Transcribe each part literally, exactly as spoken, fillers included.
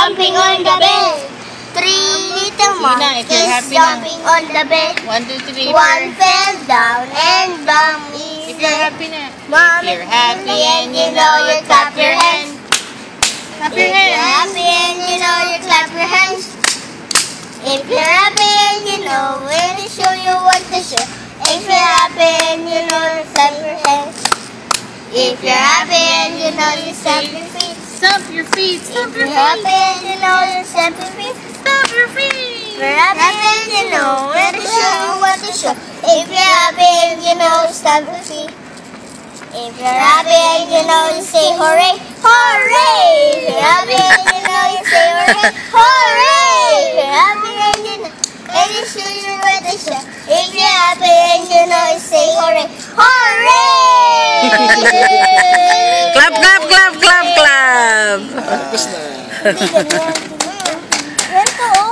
jumping on the bed. Three little monkeys jumping on the bed. One, two, three, One fell down and Mommy If you're said, happy na. Mom, If you're happy and you know you clap your hands. Clap If your you're hands. happy and you know you clap your hands. If you're happy and you know we'll show you what to show. If you're happy and you know you clap your hands. If you're happy and you know you stamp your feet. Stomp your feet. Stomp If your you're happy feet. and you know you stamp your feet. Stomp your feet. If you're happy and you know we'll show you what to show. If you're happy and you know you stamp your feet. If you're happy and you know you say hooray, hooray! If you're happy and you know you say hooray, hooray! If you're happy and you know and you show you what to show. If you're happy and you know you say hooray, hooray! Clap, clap, clap, clap, clap! Tapos na. Ganito oh.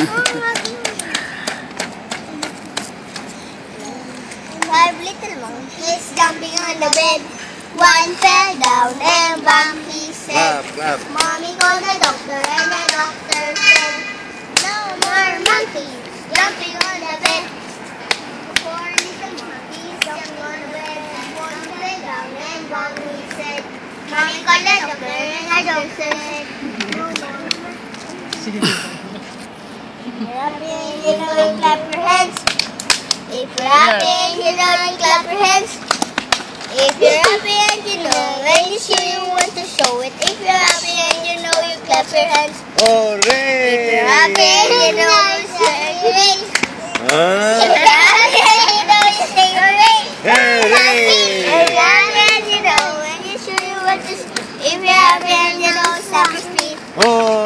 Five little monkeys jumping on the bed. One fell down and Bumpy said, Clap, clap. Mommy called the doctor and the doctor said, no more monkeys jumping on the bed. Four little monkeys jumping on the bed. One fell down and Bumpy said, Mommy called the doctor and the doctor said, no more monkeys. Happy and you know you clap your hands. If you're happy and you know you clap your hands. If you're happy and you know and you show you want to show it. If you're happy and you know you clap your hands. Hooray! If you're happy and you know you say hooray. Ah. If you're happy and you know you say hooray. Hooray! If you're happy and you know and you show you want to show. If you're happy and you know stamp your feet. Oh.